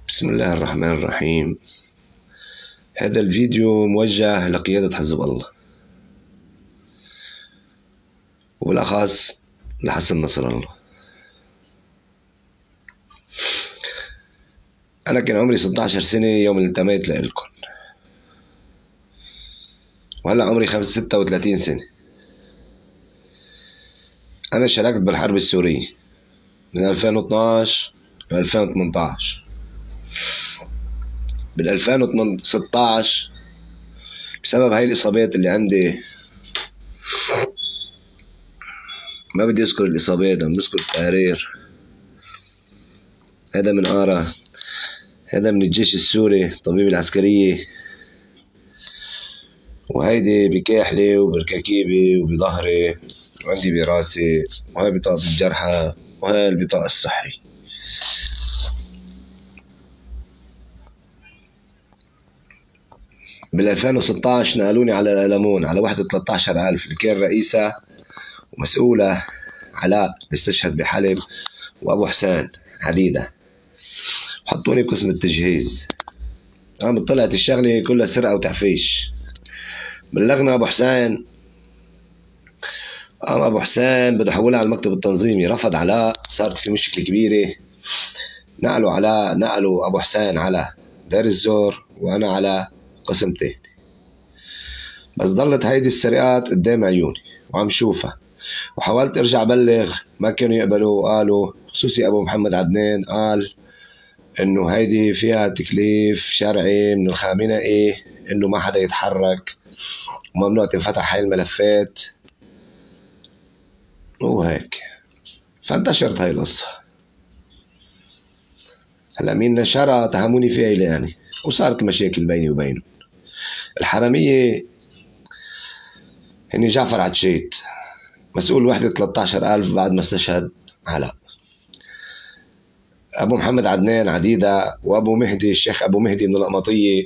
بسم الله الرحمن الرحيم. هذا الفيديو موجه لقيادة حزب الله، وبالأخص لحسن نصر الله. أنا كان عمري 16 سنة يوم اللي انتميت لإلكم، وهلأ عمري 36 سنة. أنا شاركت بالحرب السورية من 2012 ل 2018. بال 2016 بسبب هاي الإصابات اللي عندي، ما بدي أذكر الإصابات، عم بذكر التقارير. هذا من آرة، هذا من الجيش السوري، طبيب العسكرية، وهيدي بكاحلي وبركاكيبي وبظهري وعندي براسي، وهاي بطاقة الجرحى، وهاي البطاقة الصحي. بال 2016 نقلوني على الألمون، على وحدة 13,000 اللي كان رئيسة ومسؤولة علاء اللي استشهد بحلب، وأبو حسين عديدة، وحطوني بقسم التجهيز. طلعت الشغلة كلها سرقة وتعفيش. بلغنا أبو حسين، أبو حسين بده يحولها على المكتب التنظيمي، رفض علاء، صارت في مشكلة كبيرة. نقلوا أبو حسين على دير الزور، وأنا على قسم تاني. بس ضلت هيدي السرقات قدام عيوني وعم شوفها، وحاولت ارجع بلغ، ما كانوا يقبلوا. قالوا، خصوصي ابو محمد عدنان، قال انه هيدي فيها تكليف شرعي من الخامنئي انه ما حدا يتحرك وممنوع تنفتح هاي الملفات وهيك. فانتشرت هاي القصة. هلا مين نشرها اتهموني فيها يعني، وصارت مشاكل بيني وبينه. الحرامية هني جعفر عتشيت، مسؤول وحدة 13,000 بعد ما استشهد علاء، أبو محمد عدنان عديدة، وأبو مهدي، الشيخ أبو مهدي من القمطية.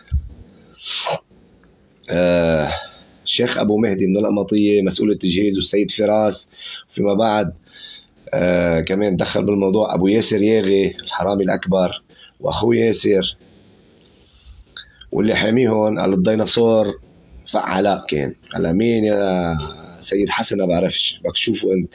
الشيخ أبو مهدي من القمطية مسؤول التجهيز، والسيد فراس. وفيما بعد كمان دخل بالموضوع أبو ياسر ياغي الحرامي الأكبر، وأخوه ياسر، واللي حاميهم على الديناصور علاء. كان على مين يا سيد حسن؟ ما بعرفش، بدك تشوفوا أنت.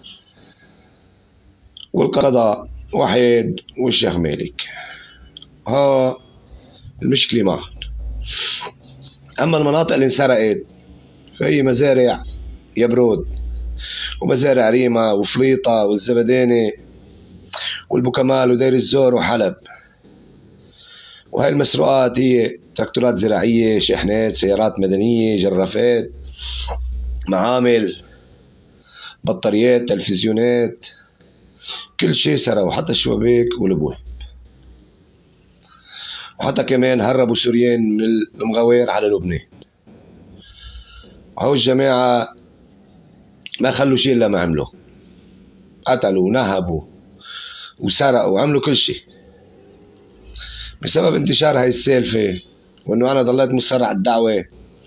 والقضاء وحيد والشيخ مالك، ها المشكلة معهم. أما المناطق اللي انسرقت فهي مزارع يبرود، ومزارع ريما وفليطة والزبداني والبوكمال ودير الزور وحلب. وهي المسروقات هي تراكتورات زراعية، شاحنات، سيارات مدنية، جرافات، معامل، بطاريات، تلفزيونات، كل شيء سرقوا، حتى الشبابيك والابواب. وحتى كمان هربوا سوريين من المغاوير على لبنان. وهو الجماعة ما خلوا شيء إلا ما عملوا، قتلوا ونهبوا وسرقوا وعملوا كل شيء. بسبب انتشار هاي السالفة، وإنه أنا ضليت مصر على الدعوة،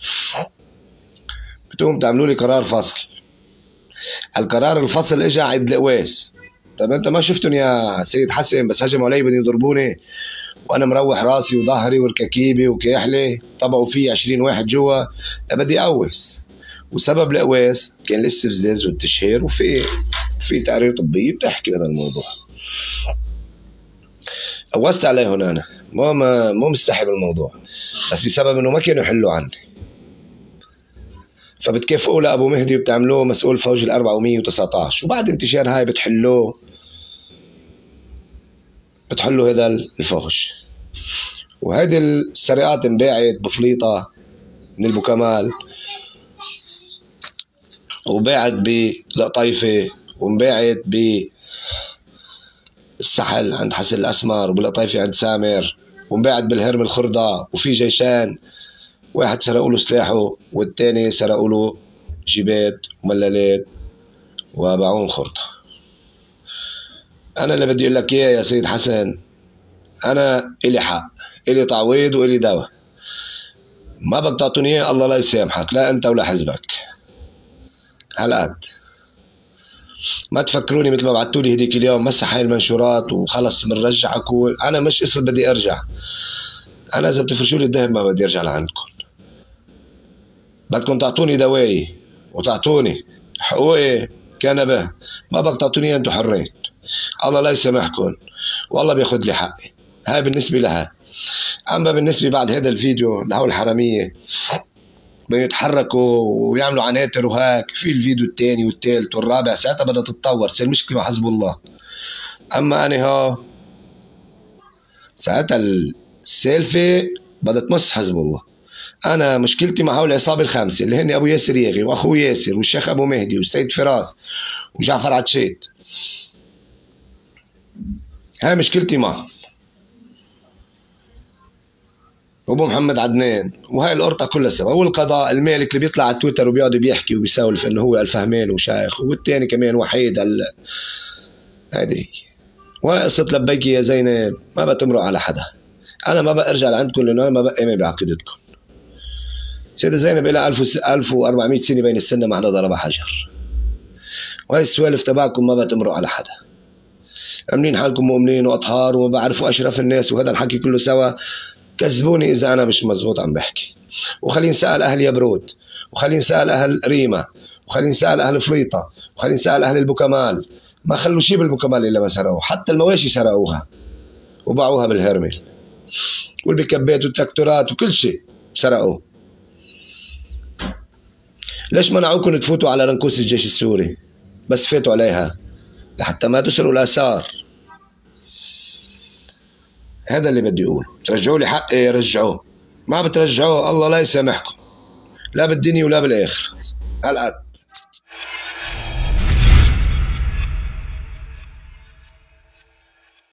بتقوم تعملوا لي قرار فصل. القرار الفصل إجا عند القواس. طيب أنت ما شفتن يا سيد حسن؟ بس هجموا علي بدهم يضربوني، وأنا مروح راسي وظهري وركاكيبي وكاحلي، طبعوا في 20 واحد جوا، بدي أقوس. وسبب القواس كان الاستفزاز والتشهير، وفي تقارير طبية بتحكي بهذا الموضوع. قوست عليهم أنا، مو مستحي بالموضوع، بس بسبب إنه ما كانوا يحلوا عني، فبتكافئوا لأبو مهدي وبتعملوه مسؤول فوج 419، وبعد انتشار هاي بتحلوا هذا الفوج. وهيدي السرقات انباعت بفليطة من البوكمال، وباعت بالقطيفة، وانباعت بالسحل عند حسن الأسمر، وبالقطيفة عند سامر، وانباعت بالهرم الخردة. وفي جيشان، واحد سرقوا له سلاحه، والتاني سرقوا له جيبات وملالات وباعون خردة. أنا اللي بدي أقول لك إياه يا سيد حسن، أنا إلي حق، إلي تعويض وإلي دواء. ما بدك تعطوني إياه، الله لا يسامحك، لا أنت ولا حزبك. هالقد. ما تفكروني مثل ما بعتوا لي هديك اليوم مسح هاي المنشورات وخلص بنرجعكم. انا مش قصة بدي ارجع، انا اذا بتفرشوا لي الذهب ما بدي ارجع لعندكم. بدكم تعطوني دواي وتعطوني حقوقي كان به، ما بدك تعطوني انتم حرين. الله لا يسامحكم والله بياخذ لي حقي. هاي بالنسبة لها. اما بالنسبة بعد هذا الفيديو لهول الحرامية بيتحركوا ويعملوا عناتر وهيك، في الفيديو الثاني والثالث والرابع ساعتها بدها تتطور تصير مشكلة مع حزب الله. اما انا ها ساعتها السيلفي بدها تمس حزب الله. انا مشكلتي مع هول العصابة الخامسة اللي هن ابو ياسر ياغي واخوه ياسر والشيخ ابو مهدي والسيد فراس وجعفر عتشيت. هاي مشكلتي معهم، وابو محمد عدنان وهاي القرطة كلها سوا. والقضاء المالك اللي بيطلع على تويتر وبيقعد بيحكي وبيسولف انه هو الفهمان وشيخ، والتاني كمان وحيد هذه. وقصة لبيكي يا زينب ما بتمرق على حدا. انا ما بقى ارجع لعندكم لانه انا ما بقى بعقيدتكم. سيدة زينب لها 1400 سنة بين السنة ما حدا ضرب حجر. وهي السوالف تبعكم ما بتمرق على حدا. عاملين حالكم مؤمنين واطهار وما بعرفوا اشرف الناس وهذا الحكي كله سوا. كذبوني اذا انا مش مزبوط عم بحكي. وخلينا نسال اهل يبرود، وخلينا نسال اهل ريما، وخلينا نسال اهل فريطه، وخلينا نسال اهل البوكمال. ما خلوا شيء بالبوكمال الا ما سرقوه، حتى المواشي سرقوها وباعوها بالهرمل، والبكبات والتراكتورات وكل شيء سرقوه. ليش منعوكم تفوتوا على رنكوس الجيش السوري؟ بس فاتوا عليها لحتى ما تسرقوا الاثار. هذا اللي بدي اقوله. ترجعوا لي حقي رجعوه، ما بترجعوه الله لا يسامحكم لا بالدنيا ولا بالاخره. هالقد.